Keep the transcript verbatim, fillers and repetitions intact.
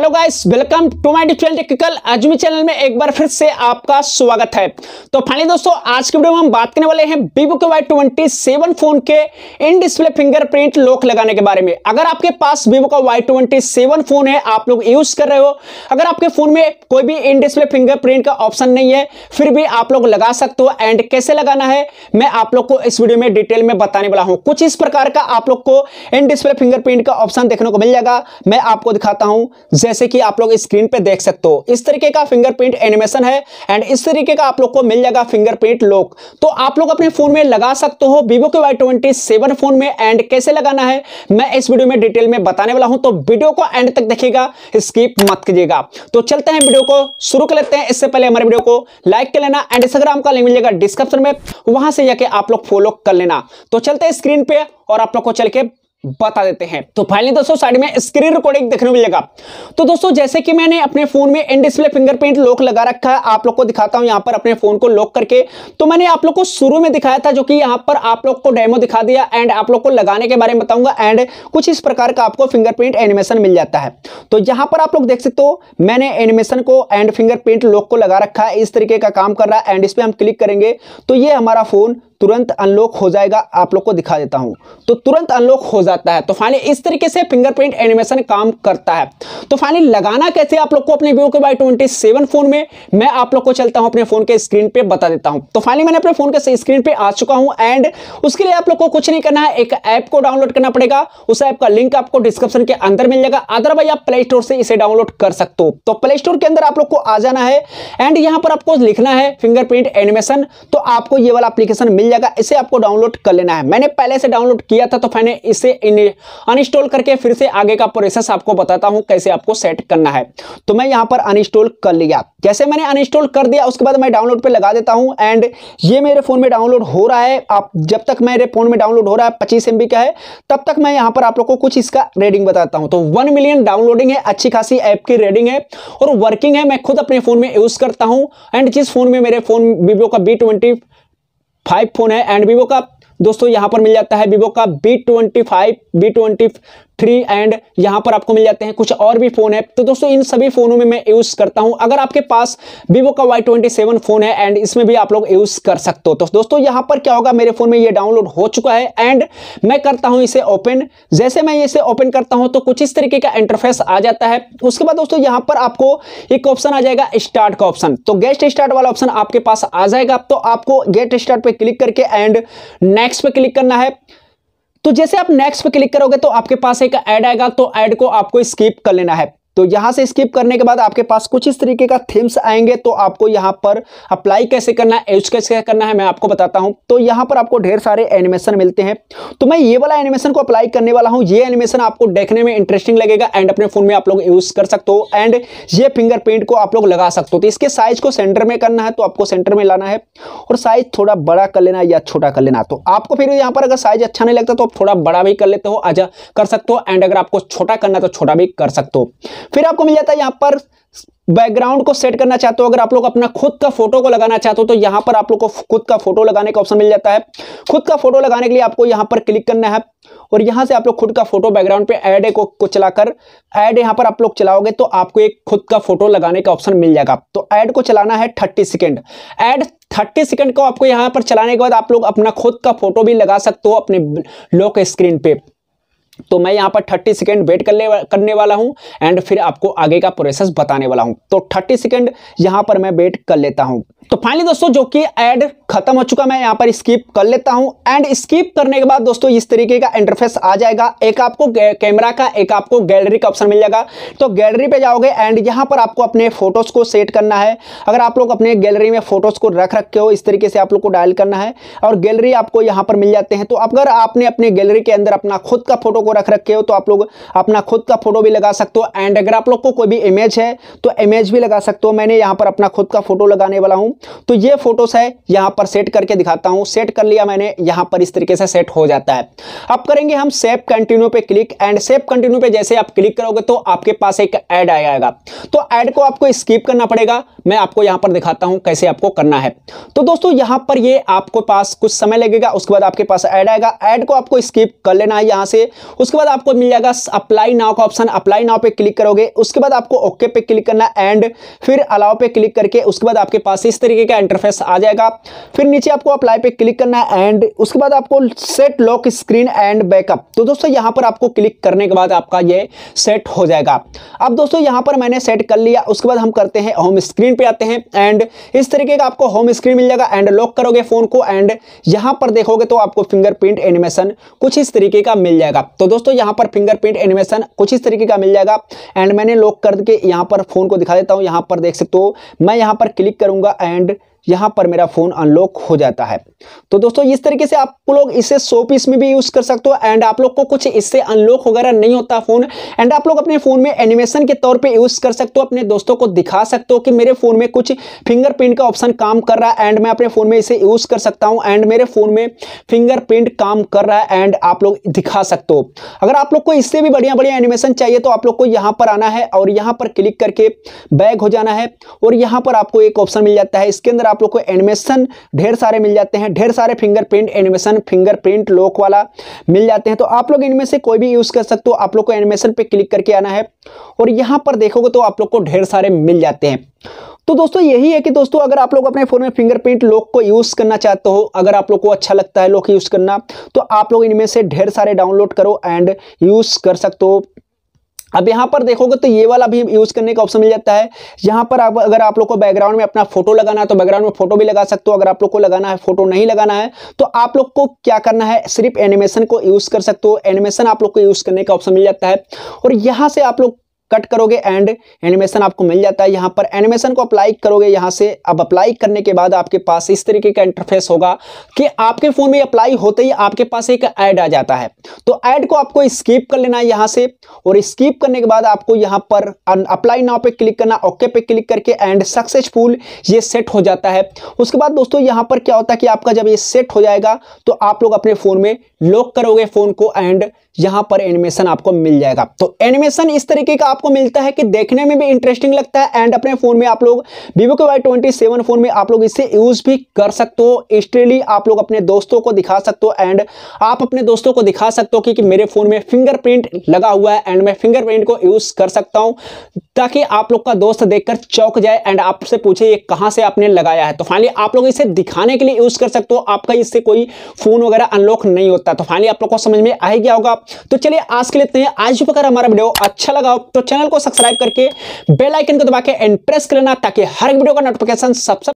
Hello guys, welcome to my digital technical Azmi channel में एक बार फिर से आपका स्वागत है। तो फाइनली दोस्तों, आज के वीडियो में हम बात करने वाले हैं Vivo के वाई ट्वेंटी सेवन फोन के इन डिस्प्ले फिंगरप्रिंट लॉक लगाने के बारे में। अगर आपके पास Vivo का वाई ट्वेंटी सेवन फोन है, आप लोग यूज कर रहे हो, अगर आपके फोन में कोई भी इन डिस्प्ले फिंगरप्रिंट का ऑप्शन नहीं है, फिर भी आप लोग लगा सकते हो। एंड कैसे लगाना है मैं आप लोग को इस वीडियो में डिटेल में बताने वाला हूं। कुछ इस प्रकार का आप लोग को इन डिस्प्ले फिंगरप्रिंट का ऑप्शन देखने को मिल जाएगा। मैं आपको दिखाता हूं, जैसे कि आप लोग स्क्रीन पे देख सकते हो, इस तरीके का फिंगरप्रिंट एनिमेशन है एंड इस तरीके का आप लोग को मिल जाएगा फिंगरप्रिंट लॉक। तो आप लोग अपने फोन में लगा सकते हो Vivo के वाई ट्वेंटी सेवन फोन में। एंड कैसे लगाना है मैं इस वीडियो में डिटेल में बताने वाला हूं, तो वीडियो को एंड तक देखिएगा, स्किप मत कीजिएगा। तो चलते हैं, वीडियो को शुरू कर लेते हैं। इससे पहले हमारे वीडियो को लाइक कर लेना एंड इंस्टाग्राम का लिंक मिलेगा डिस्क्रिप्शन में, वहां से जाके आप लोग फॉलो कर लेना। तो चलते हैं स्क्रीन पे और आप लोग को चल के बता देते हैं। तो फाइनली दोस्तों, साइड में स्क्रीन रिकॉर्डिंग देखने को मिलेगा। तो दोस्तों, जैसे कि मैंने अपने फोन में इन डिस्प्ले फिंगरप्रिंट लॉक लगा रखा है, आप लोग को दिखाता हूं यहां पर अपने फोन को लॉक करके। तो मैंने आप लोग को शुरू में दिखाया था, जो कि यहां पर आप लोग को डेमो दिखा दिया एंड आप लोग को लगाने के बारे में बताऊंगा। एंड कुछ इस प्रकार का आपको फिंगरप्रिंट एनिमेशन मिल जाता है। तो यहां पर आप लोग देख सकते हो, मैंने एनिमेशन को एंड फिंगरप्रिंट लॉक को लगा रखा है, इस तरीके का काम कर रहा है। एंड इस पर हम क्लिक करेंगे तो ये हमारा फोन तुरंत अनलॉक हो जाएगा। आप लोग को दिखा देता हूं, तो तुरंत अनलॉक हो जाता है। तो फाइनली इस तरीके से फिंगरप्रिंट एनिमेशन काम करता है। तो फाइनली लगाना कैसे आप लोग को अपने Vivo के वाई ट्वेंटी सेवन फोन में, मैं आप लोग को चलता हूं अपने फोन के स्क्रीन पे बता देता हूं। तो फाइनली मैंने अपने फोन के स्क्रीन पे आ चुका हूं एंड उसके लिए आप लोग को कुछ नहीं करना है, एक ऐप को डाउनलोड करना पड़ेगा। उस ऐप का लिंक आपको डिस्क्रिप्शन के अंदर मिल जाएगा, अदरवाइज आप प्ले स्टोर से इसे डाउनलोड कर सकते हो। तो प्ले स्टोर के अंदर आप लोग को आ जाना है एंड यहां पर आपको लिखना है फिंगरप्रिंट एनिमेशन। तो आपको ये वाला एप्लीकेशन मिल जाएगा, इसे आपको डाउनलोड कर लेना है। मैंने पहले से डाउनलोड किया था, तो मैंने इसे अनइंस्टॉल करके फिर से आगे का प्रोसेस आपको बताता हूं कैसे आपको सेट करना है। तो मैं यहां पर अनइंस्टॉल कर लिया। जैसे मैंने अनइंस्टॉल कर दिया, उसके बाद मैं डाउनलोड पे लगा देता हूं एंड ये मेरे फोन में डाउनलोड हो रहा है। आप जब तक मेरे फोन में डाउनलोड हो रहा है, पच्चीस एमबी का है, तब तक मैं यहां पर आप लोग को कुछ इसका रेटिंग बताता हूं। तो वन मिलियन डाउनलोडिंग है, अच्छी खासी ऐप की रेटिंग है और वर्किंग है। मैं खुद अपने फोन में यूज करता हूं एंड जिस फोन में मेरे फोन Vivo का वी ट्वेंटी फाइव फोन है एंड Vivo का दोस्तों यहां पर मिल जाता है Vivo का V twenty five, V twenty three and यहां पर आपको मिल जाते हैं कुछ और भी फोन है। तो दोस्तों इन सभी फोनों में मैं यूज करता हूं। अगर आपके पास Vivo का वाई ट्वेंटी सेवन फोन है एंड इसमें भी आप लोग यूज कर सकते हो। तो दोस्तों यहां पर क्या होगा, मेरे फोन में ये डाउनलोड हो चुका है एंड मैं करता हूं इसे ओपन। जैसे मैं इसे ओपन करता हूं तो कुछ इस तरीके का इंटरफेस आ जाता है। उसके बाद दोस्तों यहां पर आपको एक ऑप्शन आ जाएगा, स्टार्ट का ऑप्शन। तो गेट स्टार्ट वाला ऑप्शन आपके पास आ जाएगा। तो आपको गेट स्टार्ट पे क्लिक करके एंड नेक्स्ट पे क्लिक करना है। तो जैसे आप नेक्स्ट पे क्लिक करोगे तो आपके पास एक ऐड आएगा, तो ऐड को आपको स्किप कर लेना है। तो यहां से स्किप करने के बाद आपके पास कुछ इस तरीके का थीम्स आएंगे। तो आपको यहां पर अप्लाई कैसे करना है, यूज कैसे करना है, मैं आपको बताता हूं। तो यहां पर आपको ढेर सारे एनिमेशन मिलते हैं, तो मैं ये वाला एनिमेशन को अप्लाई करने वाला हूं। ये एनिमेशन आपको देखने में इंटरेस्टिंग लगेगा एंड अपने फोन में आप लोग यूज कर सकते हो एंड ये फिंगरप्रिंट को आप लोग लगा सकते हो। तो इसके साइज को सेंटर में करना है, तो आपको सेंटर में लाना है और साइज थोड़ा बड़ा कर लेना या छोटा कर लेना। तो आपको फिर यहाँ पर अगर साइज अच्छा नहीं लगता तो आप थोड़ा बड़ा भी कर लेते हो, आजा कर सकते हो एंड अगर आपको छोटा करना है तो छोटा भी कर सकते हो। फिर आपको मिल जाता है यहाँ पर बैकग्राउंड को सेट करना चाहते हो। अगर आप लोग अपना खुद का फोटो को लगाना चाहते हो तो यहां पर आप लोग को खुद का फोटो लगाने का ऑप्शन मिल जाता है। खुद का फोटो लगाने के लिए आपको यहां पर क्लिक करना है और यहां से आप लोग खुद का फोटो बैकग्राउंड पे ऐड को, को चलाकर ऐड यहां पर आप लोग चलाओगे तो आपको एक खुद का फोटो लगाने का ऑप्शन मिल जाएगा। तो ऐड को चलाना है thirty second. Ad thirty second को आपको यहां पर चलाने के बाद आप लोग अपना खुद का फोटो भी लगा सकते हो अपने लॉक स्क्रीन पे। तो मैं यहां पर थर्टी सेकेंड वेट करने करने वाला हूं एंड फिर आपको आगे का प्रोसेस बताने वाला हूं। तो थर्टी सेकेंड यहां पर मैं वेट कर लेता हूं। तो फाइनली दोस्तों, जो कि ऐड खत्म हो चुका, मैं यहां पर स्किप कर लेता हूं एंड स्किप करने के बाद दोस्तों इस तरीके का इंटरफेस आ जाएगा। एक आपको कैमरा का, एक आपको गैलरी का ऑप्शन मिल जाएगा। तो गैलरी पे जाओगे एंड यहां पर आपको अपने फोटोज को सेट करना है। अगर आप लोग अपने गैलरी में फोटोज को रख रखे हो, इस तरीके से आप लोग को डायल करना है और गैलरी आपको यहां पर मिल जाते हैं। तो अगर आपने अपने गैलरी के अंदर अपना खुद का फोटो को रख रखे हो तो आप लोग अपना खुद का फोटो भी लगा सकते हो एंड अगर आप लोग को कोई भी इमेज है तो इमेज भी लगा सकते हो। मैंने यहां पर अपना खुद का फोटो लगाने वाला हूं। तो ये फोटोस है, यहां पर सेट करके दिखाता हूं। सेट कर लिया मैंने, यहां पर इस तरीके से सेट हो जाता है। अब करेंगे हम सेव कंटिन्यू पे क्लिक एंड सेव कंटिन्यू पे जैसे आप क्लिक करोगे तो आपके पास एक ऐड आएगा। तो ऐड को आपको स्किप करना पड़ेगा। मैं आपको यहां पर दिखाता हूं कैसे आपको करना है। तो दोस्तों यहां पर ये आपको पास कुछ समय लगेगा, उसके बाद आपके पास ऐड आएगा। ऐड को आपको स्किप कर लेना है यहां से उसके बाद आपको मिल जाएगा अप्लाई नाउ का ऑप्शन, अप्लाई नाउ पे क्लिक करोगे, उसके बाद आपको ओके पे क्लिक करना एंड फिर अलाउ पे क्लिक करके उसके बाद आपके पास इस तरीके का इंटरफेस आ जाएगा। फिर नीचे आपको अप्लाई पे क्लिक करना है एंड उसके बाद आपको set lock screen and backup, तो दोस्तों यहां पर आपको क्लिक करने के बाद आपका ये सेट हो जाएगा। अब दोस्तों यहां पर मैंने सेट कर लिया, उसके बाद हम करते हैं होम स्क्रीन पे आते हैं एंड इस तरीके का आपको होम स्क्रीन मिल जाएगा एंड लॉक करोगे फोन को एंड यहां पर देखोगे तो आपको फिंगरप्रिंट एनिमेशन कुछ इस तरीके का मिल जाएगा। तो दोस्तों यहां पर फिंगरप्रिंट एनिमेशन कुछ इस तरीके का मिल जाएगा एंड मैंने लॉक करके यहां पर फोन को दिखा देता हूं। यहां पर देख सकते हो मैं यहां पर क्लिक करूंगा एंड यहां पर मेरा फोन अनलॉक हो जाता है। तो दोस्तों इस तरीके से आप लोग इसे सौ पीस में भी यूज कर सकते हो एंड आप लोग को कुछ इससे अनलॉक वगैरह नहीं होता फोन एंड आप लोग अपने फोन में एनिमेशन के तौर पे यूज कर सकते हो, अपने दोस्तों को दिखा सकते हो कि मेरे फोन में कुछ फिंगरप्रिंट का ऑप्शन काम कर रहा है एंड मैं अपने फोन में इसे यूज कर सकता हूं एंड मेरे फोन में फिंगरप्रिंट काम कर रहा है एंड आप लोग दिखा सकते हो। अगर आप लोग को इससे भी बढ़िया बढ़िया एनिमेशन चाहिए तो आप लोग को यहां पर आना है और यहां पर क्लिक करके बैक हो जाना है और यहां पर आपको एक ऑप्शन मिल जाता है, इसके अंदर आप लोग को एनिमेशन ढेर सारे मिल जाते हैं, ढेर सारे फिंगरप्रिंट एनिमेशन फिंगरप्रिंट लॉक वाला मिल जाते हैं। तो आप लोग इनमें से कोई भी यूज कर सकते हो। आप लोग को एनिमेशन पे क्लिक करके आना है और यहां पर देखोगे तो आप लोग को ढेर सारे मिल जाते हैं। तो दोस्तों यही है कि दोस्तों अगर आप लोग अपने फोन में फिंगरप्रिंट लॉक को यूज करना चाहते हो, अगर आप लोग को अच्छा लगता है लॉक यूज करना, तो आप लोग इनमें से ढेर सारे डाउनलोड करो एंड यूज कर सकते हो। अब यहाँ पर देखोगे तो ये वाला भी यूज करने का ऑप्शन मिल जाता है। यहाँ पर आप अगर आप लोग को बैकग्राउंड में अपना फोटो लगाना है तो बैकग्राउंड में फोटो भी लगा सकते हो। अगर आप लोग को लगाना है फोटो नहीं लगाना है तो आप लोग को क्या करना है, सिर्फ एनिमेशन को यूज कर सकते हो। एनिमेशन आप लोग को यूज करने का ऑप्शन मिल जाता है और यहाँ से आप लोग कट करोगे एंड एनिमेशन आपको मिल जाता है। यहां पर एनिमेशन को अप्लाई करोगे यहां से। अब अप्लाई करने के बाद आपके पास इस तरीके का इंटरफेस होगा कि आपके फोन में अप्लाई होते ही आपके पास एक ऐड आ जाता है। तो ऐड को आपको स्किप कर लेना है यहां से और स्किप करने के बाद आपको यहां पर अप्लाई नाउ पे क्लिक करना, ओके पे क्लिक करके एंड सक्सेसफुल ये सेट हो जाता है। उसके बाद दोस्तों यहां पर क्या होता है कि आपका जब ये सेट हो जाएगा तो आप लोग अपने फोन में लॉक करोगे फोन को एंड यहां पर एनिमेशन आपको मिल जाएगा। तो एनिमेशन इस तरीके का आपको मिलता है कि देखने में भी इंटरेस्टिंग लगता है एंड अपने फोन में आप लोग Vivo के वाई ट्वेंटी सेवन फोन में आप लोग इसे यूज भी कर सकते हो। इंस्टेंटली आप लोग अपने दोस्तों को दिखा सकते हो एंड आप अपने दोस्तों को दिखा सकते हो कि, कि मेरे फोन में फिंगरप्रिंट लगा हुआ है एंड मैं फिंगरप्रिंट को यूज कर सकता हूं, ताकि आप लोग का दोस्त देखकर चौंक जाए एंड आपसे पूछे ये कहां से आपने लगाया है। तो फाइनली आप लोग इसे दिखाने के लिए यूज कर सकते हो। आपका इससे कोई फोन वगैरह अनलॉक नहीं होता। तो फाइनली आप लोग को समझ में आ गया होगा। तो चलिए आज के लिए इतने हैं। आज अगर हमारा वीडियो अच्छा लगा तो चैनल को सब्सक्राइब करके बेल आइकन को दबा के एंड प्रेस कर लेना, ताकि हर एक वीडियो का नोटिफिकेशन सबसे